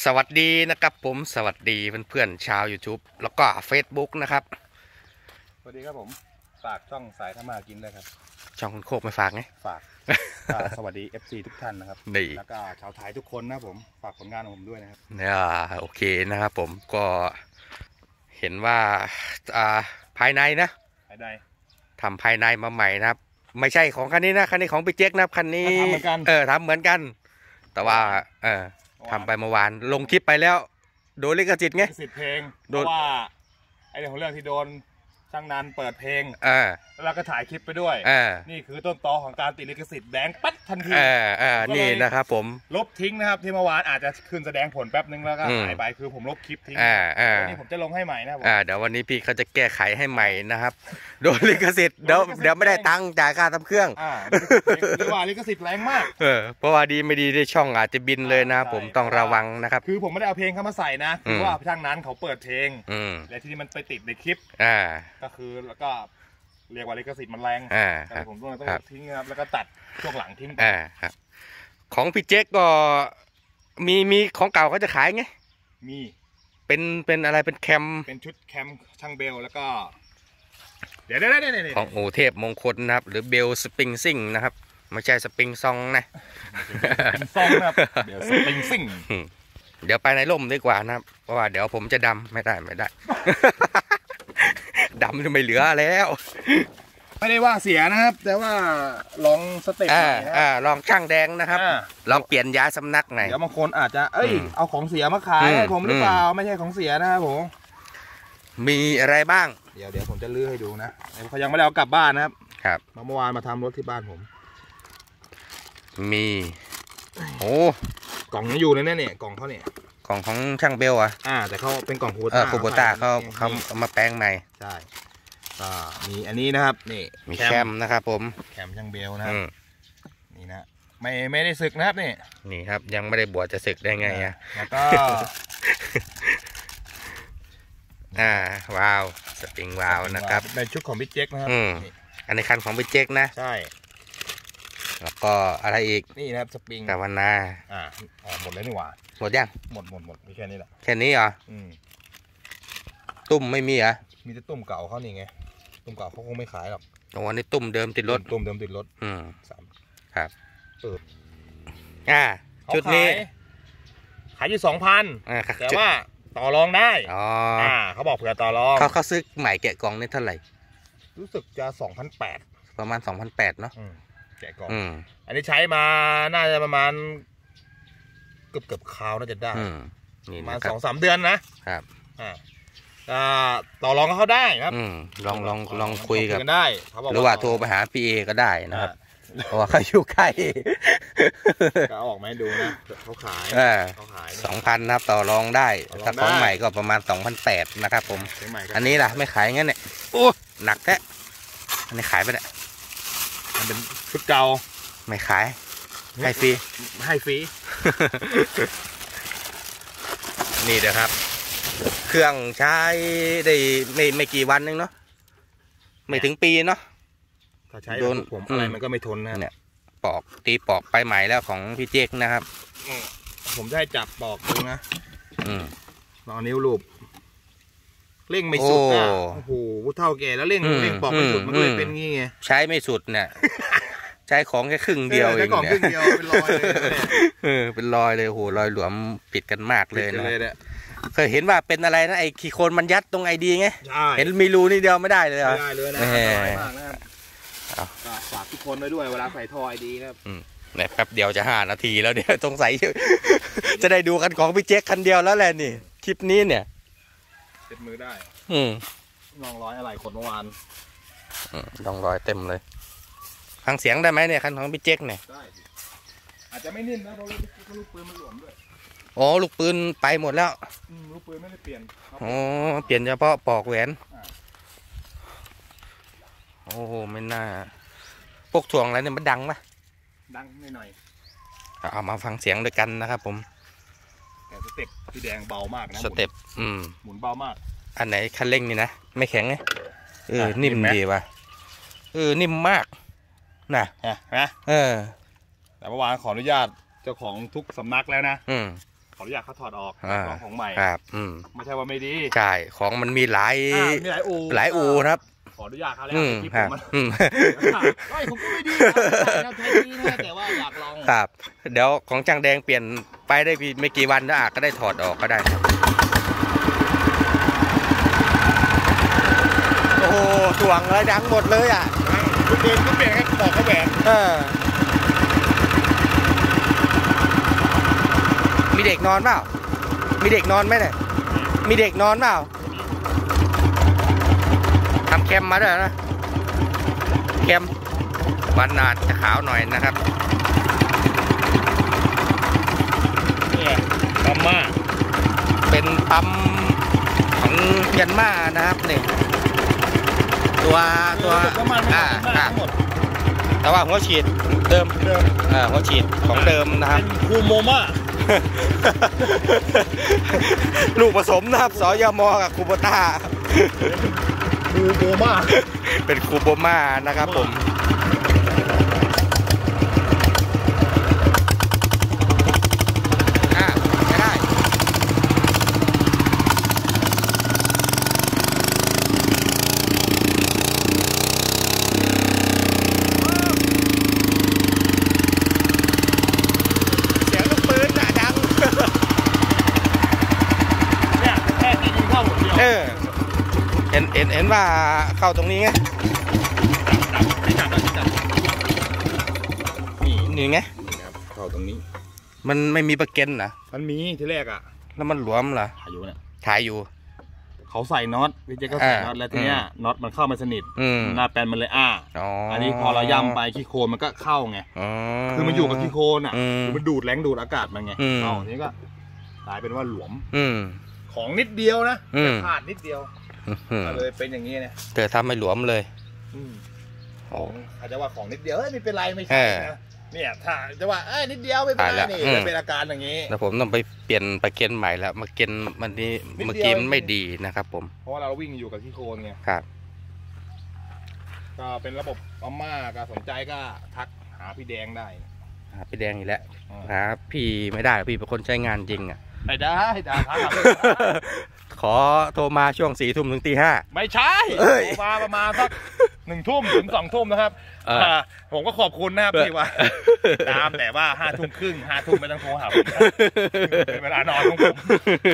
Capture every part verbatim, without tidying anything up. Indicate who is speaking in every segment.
Speaker 1: สวัสดีนะครับผมสวัสดีเพื่อนๆชาว YouTube แล้วก็ Facebook นะครับ
Speaker 2: สวัสดีครับผมฝากช่องสายธรรมากินเลยครับ
Speaker 1: ช่องคุณโคกไม่ฝากไง
Speaker 2: ฝาก สวัสดี เอฟ ซี ทุกท่านนะครับแล้วก็ชาวไทยทุกคนนะผมฝากผลงานของผมด้วยนะครับ
Speaker 1: เนี่ยโอเคนะครับผมก็เห็นว่าอ่าภายในนะ
Speaker 2: ภายใน
Speaker 1: ทำภายในมาใหม่นะครับไม่ใช่ของคันนี้นะคันนี้ของพี่เจ๊กนะคันนี้
Speaker 2: ทำเหมือนกัน
Speaker 1: เออทำเหมือนกันแต่ว่าเออทำไปเมื่อวานลงคลิปไปแล้วโดนลิขสิทธิ์ไง
Speaker 2: ลิขสิทธิ์เพลงเพราะว่าไอเรื่องของเรื่องที่โดนช่างนันเปิดเพลง
Speaker 1: อ่า
Speaker 2: แล้วก็ถ่ายคลิปไปด้วย
Speaker 1: อ่า
Speaker 2: นี่คือต้นตอของการติดลิขสิทธิ์แดงปั๊ดทันที
Speaker 1: อ่าอ่านี่นะครับผม
Speaker 2: ลบทิ้งนะครับที่เมื่อวานอาจจะขึ้นแสดงผลแป๊บนึงแล้วก็หายไปคือผมลบคลิปทิ้ง
Speaker 1: อ่าอ่า
Speaker 2: นี่ผมจะลงให้ใหม่นะผม
Speaker 1: อ่าเดี๋ยววันนี้พี่เขาจะแก้ไขให้ใหม่นะครับโดนลิขสิทธิ์เดี๋ยวเดี๋ยวไม่ได้ตังค์จ่ายค่าทำเครื่อง
Speaker 2: อ่าหรือว่าลิขสิทธิ์แรงมาก
Speaker 1: เออเพราะว่าดีไม่ดีได้ช่องอาจจะบินเลยนะผมต้องระวังนะครับ
Speaker 2: คือผมไม่ได้เอาเพลงเข้ามาใส่นะคือว่าช่างนั้นเขาเปิดเพลงและที่นี่มันไปติดในคลิป
Speaker 1: อ่า
Speaker 2: ก็คือแล้วก็เรียกว่าลิขสิทธิ์มันแรง
Speaker 1: อ่า
Speaker 2: ผมต้องต้องทิ้งครับแล้วก็ตัดช่วงหลังทิ้ง
Speaker 1: อ่าครับของพี่เจ๊กก็มีมีของเก่าเขาจะขายไง
Speaker 2: มี
Speaker 1: เป็นเป็นอะไรเป็นแคม
Speaker 2: เป็นชุดแคมช่างเบลแล้วก็เดี๋ยวเดี๋ยวเดี๋ยว
Speaker 1: ของโอเทพมงคลนะครับหรือเบลสปริงซิ่งนะครับไม่ใช่สปริงซองนะ
Speaker 2: ซองนะครับเบลสปริงซิ่ง
Speaker 1: เดี๋ยวไปในร่มดีกว่านะครับเพราะว่าเดี๋ยวผมจะดำไม่ได้ไม่ได้ดำจะไม่เหลือแล้ว
Speaker 2: ไม่ได้ว่าเสียนะครับแต่ว่าลองสเต็ปหน่อยนะ
Speaker 1: อ่าลองช่างแดงนะครับลองเปลี่ยนย้ายสำนักหน่อย
Speaker 2: เดี๋ยวบางคนอาจจะเอ้ยเอาของเสียมาขายให้ผมหรือเปล่าไม่ใช่ของเสียนะครับผม
Speaker 1: มีอะไรบ้าง
Speaker 2: เดี๋ยวเดี๋ยวผมจะลื้อให้ดูนะเขายังไม่ได้เอากลับบ้านนะครับ
Speaker 1: ครับ
Speaker 2: เมื่อวานมาทำรถที่บ้านผม
Speaker 1: มีโอ้
Speaker 2: กล่องนี้อยู่เลยเนี่ยกล่องเขาเนี่ย
Speaker 1: กล่องของช่างเบลอ่ะ
Speaker 2: อ่าแต่เขาเป็นกล่องคู
Speaker 1: ต้าคูโบต้าเขาเขามาแปลงใหม่
Speaker 2: ใช่ก็มีอันนี้นะครับนี่
Speaker 1: มีแคมนะครับผม
Speaker 2: แคมช่างเบลนะครับนี่นะไม่ไม่ได้ศึกนะครับนี่
Speaker 1: นี่ครับยังไม่ได้บวชจะศึกได้ไงอ่ะ
Speaker 2: แล้วก็
Speaker 1: อ่าว้าวสปริงว้าวนะครับ
Speaker 2: ในชุดของพี่เจ๊กนะครับ
Speaker 1: อันนี้คันของพี่เจ๊กนะ
Speaker 2: ใช่
Speaker 1: แล้วก็อะไรอีก
Speaker 2: นี่นะครับสปริง
Speaker 1: กาวนา
Speaker 2: อ่าหมดแล้วนี่หว่า
Speaker 1: หมดยัง
Speaker 2: หมดหมดหมดมีแค่นี้แหละ
Speaker 1: แค่นี้เหรอตุ้มไม่มีเหรอ
Speaker 2: มีแต่ตุ้มเก่าเขานี่ไงตุ้มเก่าเขาคงไม่ขายหรอก
Speaker 1: โอ้อันนี้ตุ้มเดิมติดรถ
Speaker 2: ตุ้มเดิมติดรถ
Speaker 1: อืม
Speaker 2: สาม
Speaker 1: ครับ
Speaker 2: เออ
Speaker 1: อ่าชุดนี้
Speaker 2: ขายอยู่สองพันแต่ว่าต่อรองได้
Speaker 1: อ๋อ
Speaker 2: เขาบอกเผื่อต่อรอง
Speaker 1: เขาเขาซื้อใหม่แกะกล่องนี่เท่าไหร่
Speaker 2: รู้สึกจะสองพันแปด
Speaker 1: ประมาณสองพันแปดเนาะ
Speaker 2: แกะกล่องอันนี้ใช้มาน่าจะประมาณเกือบเกือบคราวน่าจะได้ประมาณสองสามเดือนนะครับอ่าต่อรองเขาได้ครับ
Speaker 1: ลองลองลองคุยกัน
Speaker 2: ได้
Speaker 1: หรือว่าโทรไปหาพี่เอก็ได้นะครับเพราะว่าเขาอยู่ใกล้
Speaker 2: ก็ออกมาให้ดูนะเขาขาย
Speaker 1: เขาขายสองพันนะครับต่อรองได้ถ้าของใหม่ก็ประมาณสองพันแปดนะครับผมอันนี้ล่ะไม่ขายงั้นเนี่ยโอ้หนักแท้อันนี้ขายไปเนี่ย
Speaker 2: มันเป็นชุดเก่า
Speaker 1: ไม่ขายให้ฟรี
Speaker 2: ให้ฟรี
Speaker 1: นี่เด้อครับเครื่องใช้ได้ไม่ไม่กี่วันนึงเนาะไม่ถึงปีเนาะ
Speaker 2: ถ้าใช้โดนผมอะไรมันก็ไม่ทนนะ
Speaker 1: เนี่ยปอกตีปอกไปใหม่แล้วของพี่เจ๊กนะครับ
Speaker 2: ผมจะให้จับปอกดูนะลองนิ้วลูบเร่งไม่สุดนะโอ้โหเท่าแก่แล้วเร่งเร่งปอกไม่สุดมันก็เลยเป็นงี้ไง
Speaker 1: ใช้ไม่สุดเนี่ยใช้ของแค่ครึ่งเดียวเอง
Speaker 2: เนี่ยเป็นรอยเลย
Speaker 1: เออเป็นรอยเลยโหรอยหลวมปิดกันมากเลยนะเคยเห็นว่าเป็นอะไรนะไอ้ขี้โคลนมันยัดตรงไอดีไงเห็นมีรูนี่เดียวไม่ได้เลยเหรอ
Speaker 2: ไม่ได้เลยนะน้อยมากนะครับฝากทุกคนไว้ด้วยเวลาใส่ท่อไอดีนะครับ
Speaker 1: เนี่ยแป๊บเดียวจะห้านาทีแล้วเดี๋ยวสงสัยจะได้ดูกันของพี่เจ๊กคันเดียวแล้วแหละนี่คลิปนี้เนี่ย
Speaker 2: เช็ดมือได้
Speaker 1: อืม
Speaker 2: ลองร้อยอะไรขนเมื่อวาน
Speaker 1: ลองรอยเต็มเลยฟังเสียงได้ไหมเนี่ยคันของพี่เจ๊กเนี่ย
Speaker 2: ได้อาจจะไม่นิ่มนะเพราะลูกปืนมันหลวมด้วย
Speaker 1: อ๋อลูกปืนไปหมดแล้ว
Speaker 2: ลูกปืนไม่ได้เปลี่ยน
Speaker 1: อ๋อเปลี่ยนเฉพาะปอกแหวนโอ้โหไม่น่าพวกถ่วงอะไรเนี่ยมันดังไหม
Speaker 2: ดังหน่อย
Speaker 1: เอามาฟังเสียงด้วยกันนะครับผม
Speaker 2: แต่สเต็ปที่แดงเบามากนะ
Speaker 1: สเต็ปอืม
Speaker 2: หมุนเบามาก
Speaker 1: อันไหนคันเร่งนี่นะไม่แข็งไงเออนิ่มดีว่ะเออนิ่มมากนะ
Speaker 2: นะ
Speaker 1: เออ
Speaker 2: แต่เมื่อวานขออนุญาตเจ้าของทุกสำนักแล้วนะออนุญาตเขาถอดออกลองของใหม่
Speaker 1: ครับอืม
Speaker 2: ไม่ใช่ว่าไม่ดี
Speaker 1: ใช่ของมันมีหลาย
Speaker 2: มีหลายอู
Speaker 1: หลายอูครับ
Speaker 2: ขออนุญาตเขาแล้วคลิปผมไอ้ผมก็ไม่ดีนะเพลงนี้นะแต่ว่าอยากลอง
Speaker 1: ครับเดี๋ยวของจังแดงเปลี่ยนไปได้ไม่กี่วันแล้วอาจก็ได้ถอดออกก็ได้โอ้โหถ่วงเลยดังหมดเลยอ่ะ
Speaker 2: คุณเดินก็เปลี่ยนครับต่อเขาแหวน
Speaker 1: เออมีเด็กนอนเปล่ามีเด็กนอนไหมเนี่ยมีเด็กนอนเปล่าทำแคมมาด้วยนะแคมวันอาจจะขาวหน่อยนะครับ
Speaker 2: นี่ปั๊มมา
Speaker 1: เป็นปั๊มของยันมานะครับนี่ตัวตัวอ่าอ่าแต่ว่าหัวฉีดเดิมเดิมอ่าหัวฉีดของเดิมนะครับ
Speaker 2: คูโมม่า
Speaker 1: ลูกผสมนะครับสยมกับคูโบต้า
Speaker 2: คูโบม่า
Speaker 1: เป็นคูโบม่านะครับผมอ่าได้เสียงลูกปืนน่ะดัง
Speaker 2: เนี่ยแค่ตียิงเข้าหมดเดียว
Speaker 1: เออเห็นเห็นเห็นว่าเข้าตรงนี้ไงนี่นี่ไง
Speaker 2: เข้าตรงนี้
Speaker 1: มันไม่มีประเก็นนะ
Speaker 2: มันมีทีแรกอ่ะ
Speaker 1: แล้วมันหลวมเหรอ
Speaker 2: ถ่ายอยู่เนี่ย
Speaker 1: ถ่ายอยู่
Speaker 2: เขาใส่น็อตพี่เจ๊ก็ใส่น็อตแล้วทีเนี้ยน็อตมันเข้าไม่สนิทหน้าแปลนมันเลยอ้าอันนี้พอเราย่ำไปขี้โคลนมันก็เข้าไงคือมันอยู่กับขี้โคลนอ่ะมันดูดแรงดูดอากาศมันไงเอาทีนี้ก็กลายเป็นว่าหลวมของนิดเดียวนะขาดนิดเดียวเลยเป็นอย่างนี้เนี่ย
Speaker 1: เธอทำให้หลวมเลย
Speaker 2: ของอาจจะว่าของนิดเดียวไม่เป็นไรไม่ใช่นะเนี่ยถ้าจะว่าเอ้ยนิดเดียวไม่เป็นไรนี่เป็นอาการอย่างนี้
Speaker 1: แล้วผมต้องไปเปลี่ยนไปเกณฑ์ใหม่แล้วมาเกณฑ์มันนี้เมื่อกี้มันไม่ดีนะครับผม
Speaker 2: เพราะว่าเราวิ่งอยู่กับที่โคนไง
Speaker 1: ครับ
Speaker 2: ก็เป็นระบบปั๊มมาก็สนใจก็ทักหาพี่แดงได้
Speaker 1: หาพี่แดงอีกแล้วครับพี่ไม่ได้พี่เป็นคนใช้งานจริงอ่ะ
Speaker 2: ไม่ได้ได้ครับ
Speaker 1: ขอโทรมาช่วงสี่ทุ่มถึงตีห้า
Speaker 2: ไม่ใช่โทรมาประมาณสักหนึ่งทุ่มถึงสองทุ่มนะครับผมก็ขอบคุณนะครับที่ว่าตามแต่ว่าห้าทุ่มครึ่งห้าทุ่มไม่ต้องโทรหาผมเป็นเวลานอนของผม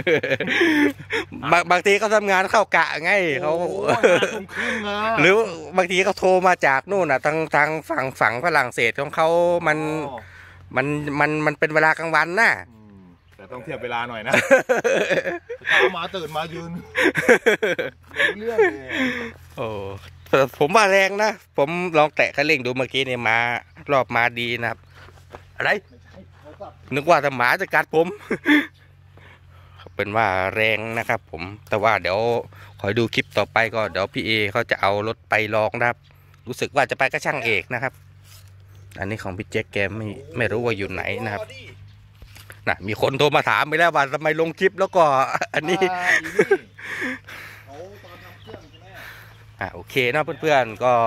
Speaker 1: บางทีเขาทำงานเข้ากะไงเขาหรือบางทีเขาโทรมาจากนู่นอ่ะทางทางฝั่งฝั่งฝรั่งเศสของเขามันมันมันมันเป็นเวลากลางวันน่ะ
Speaker 2: แต่ต้องเทียบเวลาหน่อยนะเช้ามาตื่นมายืนเรื่องเลย
Speaker 1: โอ้ผมว่าแรงนะผมลองแตะคันเร่งดูเมื่อกี้เนี่ยมารอบมาดีนะครับอะไรนึกว่าถ้าหมาจะกัดผมเป็นว่าแรงนะครับผมแต่ว่าเดี๋ยวคอยดูคลิปต่อไปก็เดี๋ยวพี่เอเขาจะเอารถไปลองนะครับรู้สึกว่าจะไปกับช่างเอกนะครับอันนี้ของพี่แจ็คแกไม่ไม่รู้ว่าอยู่ไหนนะครับน่ะมีคนโทรมาถามไปแล้วว่าทำไมลงคลิปแล้วก็อันนี้อ่ะโอเคนะเพื่อนๆก็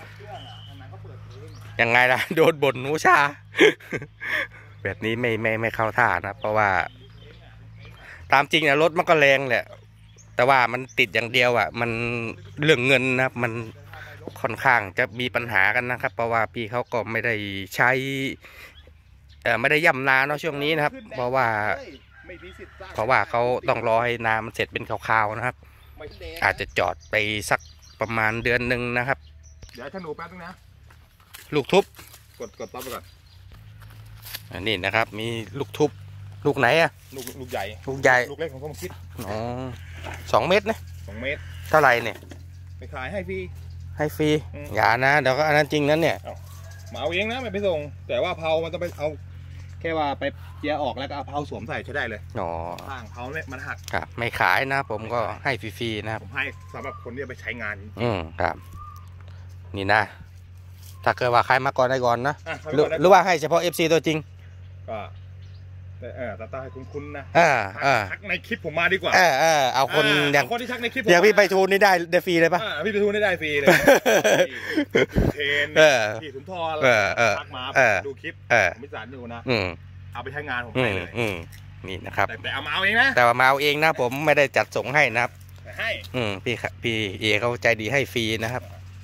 Speaker 1: ยังไงล่ะโดนบ่นหนูชาแบบนี้ไม่ไม่ไม่เข้าท่านะเพราะว่าตามจริงนะรถมันก็แรงแหละแต่ว่ามันติดอย่างเดียวอ่ะมันเรื่องเงินนะครับมันค่อนข้างจะมีปัญหากันนะครับเพราะว่าพี่เขาก็ไม่ได้ใช้เออไม่ได้ย่ำนาเนาะช่วงนี้นะครับเพราะว่าเพราะว่าเขาต้องรอให้นามันเสร็จเป็นคร่าวๆนะครับอาจจะจอดไปสักประมาณเดือนหนึ่งนะครับ
Speaker 2: เดี๋ยวฉันหนูแป๊บนึงนะ
Speaker 1: ลูกทุบ
Speaker 2: กดกดต๊อปไปก่อน
Speaker 1: อันนี้นะครับมีลูกทุบลูกไหนอะ
Speaker 2: ลูกลูกใหญ่
Speaker 1: ลูกใหญ่
Speaker 2: ลูกเล็กของผมคิด
Speaker 1: อ๋อสองเมตรนะ
Speaker 2: สองเมตร
Speaker 1: เท่าไหร่เนี่ย
Speaker 2: ไปขายให้ฟรี
Speaker 1: ให้ฟรีอย่านะเดี๋ยวก็อันนั้นจริงนั้นเนี่ย
Speaker 2: มาเอาเองนะไม่ไปส่งแต่ว่าเผามันต้องไปเอาแค่ว่าไปเจียออกแล้วก็เอาเผาสวมใส่ใช้ได้เลย
Speaker 1: อ๋อ
Speaker 2: ข้างเผาเนี่ยมันหัก
Speaker 1: ครับไม่ขายนะผมก็ให้ฟรีๆนะครับ
Speaker 2: ผมให้สำหรับคนที่ไปใช้งาน
Speaker 1: อืมครับนี่นะถ้าเกิดว่าใครมาก่อนได้ก่อนนะหรือว่าให้เฉพาะ เอฟ ซี ตัวจริง
Speaker 2: ก็เออตาตาให้คุ้นๆนะ
Speaker 1: อ่าอ่า
Speaker 2: ทักในคลิปผมมาดีกว่า
Speaker 1: เออเออเอาคนอย่าง
Speaker 2: คนที่ทักในคลิป
Speaker 1: อย่างพี่ไปทูนนี่ได้ได้ฟรีเลยปะ
Speaker 2: พี่ไปทูนนี่ได้ฟรีเลยเทนพี่สุนทรทักมาดูคลิปมิสานอยู่นะเอาไปใช้งานผมได้เลย
Speaker 1: นี่นะครับ
Speaker 2: แต่เอามาเอาเองนะ
Speaker 1: แต่ว่ามาเอาเองนะผมไม่ได้จัดส่งให้นะครับ
Speaker 2: ให้
Speaker 1: อืมพี่พี่เอเขาใจดีให้ฟรีนะครับ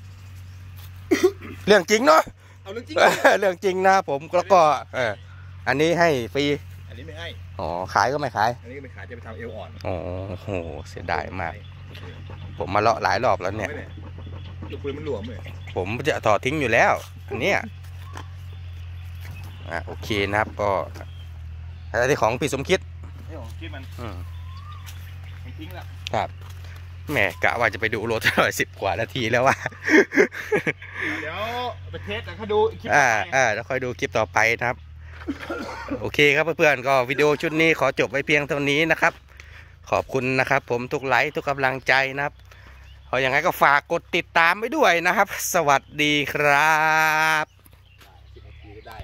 Speaker 1: เรื่องจริงเนาะ
Speaker 2: เอาเรื่องจริง
Speaker 1: เรื่องจริงนะผมแล้วก็เอออันนี้ให้ฟรี
Speaker 2: อันนี้ไม่ให้
Speaker 1: อ๋อขายก็ไม่ขาย
Speaker 2: อันนี้ก็ไม่ขายจะไปทำเอวอ่อน
Speaker 1: โอ้โหเสียดายมากผมมาเลาะหลายรอบแล้วเนี่ย
Speaker 2: ลูกปืนมันหลวมเลย
Speaker 1: ผมจะถอดทิ้งอยู่แล้วอันเนี้ยอ่ะโอเคนะครับก็อะไรที่ของพี่สมคิด
Speaker 2: ที่ของคิดมัน
Speaker 1: อืม
Speaker 2: ทิ้งแล้ว
Speaker 1: ครับแหมกะว่าจะไปดูรถหน่อยสิบกว่านาทีแล้วว่า
Speaker 2: เดี๋ยวไปเทสแล้วเขาดูคลิป
Speaker 1: อ่าอ่าแล้วค่อยดูคลิปต่อไปนะครับโอเคครับเพื่อนๆก็วิดีโอชุดนี้ขอจบไว้เพียงเท่านี้นะครับขอบคุณนะครับผมทุกไลค์ทุกกำลังใจนะครับพออย่างไรก็ฝากกดติดตามไว้ด้วยนะครับสวัสดีครับ